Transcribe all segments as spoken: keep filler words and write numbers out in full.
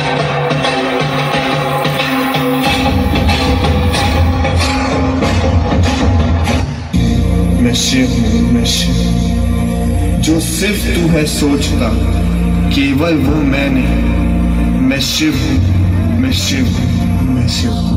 मैं शिव हूँ, मैं शिव, जो सिर्फ तू है सोचता, केवल वो मैं नहीं। मैं शिव हूँ, मैं शिव हूँ, मैं शिव हूँ।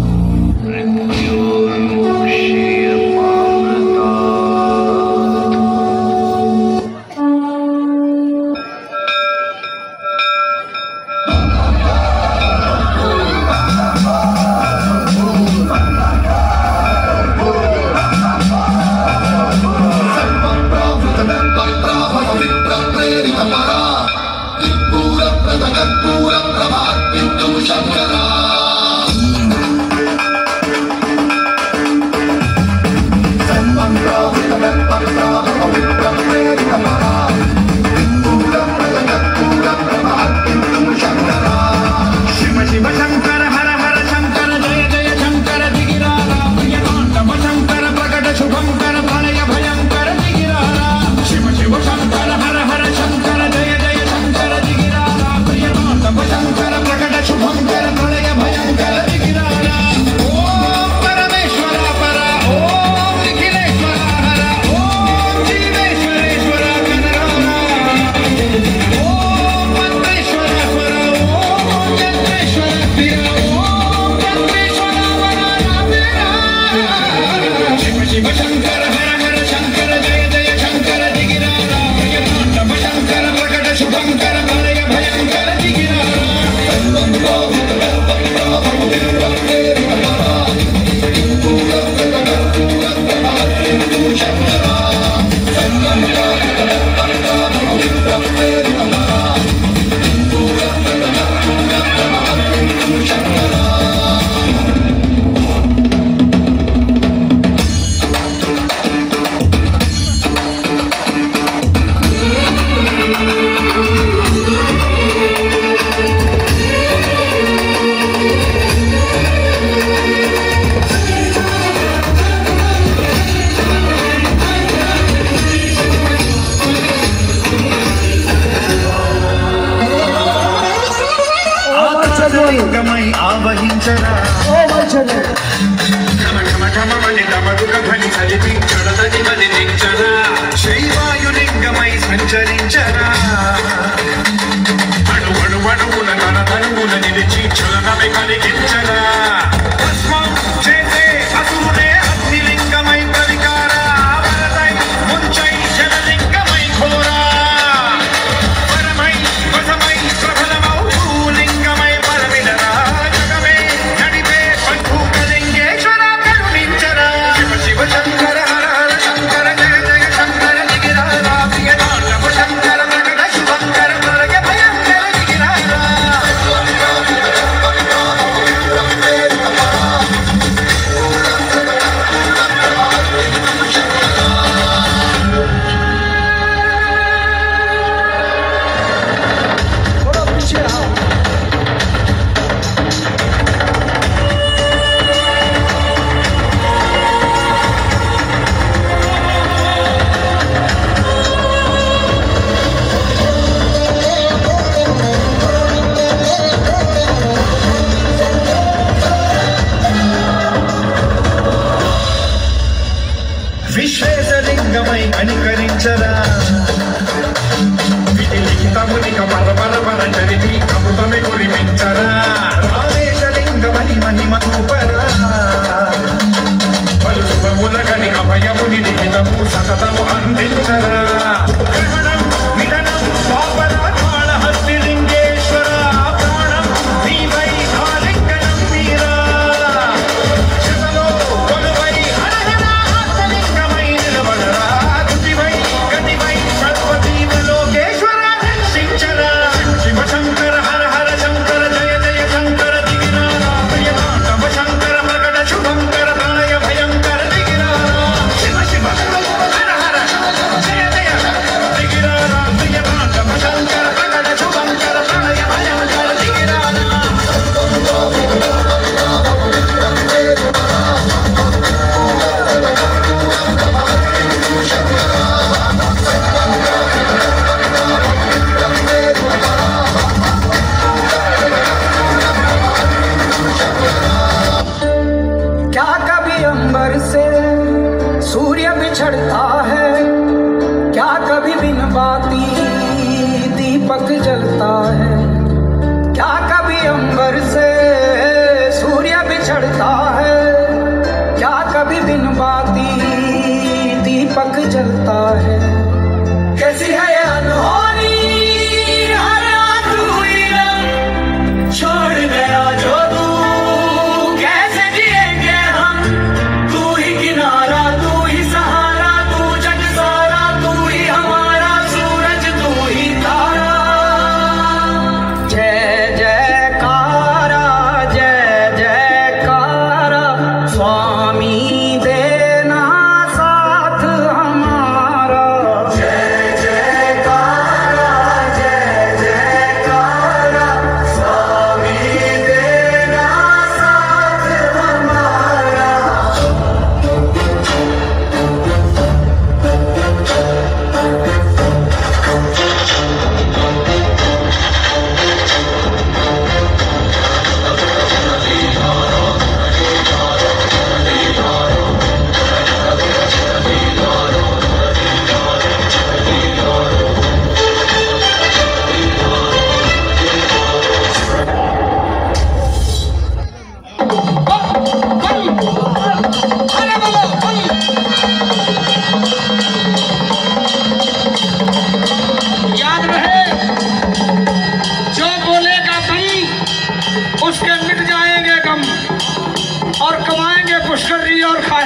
లింగమై ఆవహించరా ఓ మచ్చనే ఘమ ఘమ ఘమమని దమదుక ధ్వని కలిపి చడదని వదిలించరా శ్రీవాయు లింగమై సంచరించరా అణు అణు అణువున తన తనువున నిలిచి చలనమే కలిగించరా భస్మం చేసే అసురునే అగ్నిలింగమై ప్రవికారా వరదై ముంచై జలలింగమై ఘోరా పరమై వసమై ప్రబలమౌ భూలింగమై పరమిదరా జగమే నడిపే పంచూకలింగేశ్వర కరుణించరా శివ శివ శంకర హర హర శంకర జయ జయ శంకర దిగిరారా ప్రియ తాండవ శంకర ప్రకట శుభంకర ప్రళయ భయంకర దిగిరారా విశ్వేశలింగమై కనికరించరా విధి లిఖితమునిక పర పర పర చరితి అమృతమే కురిపించరా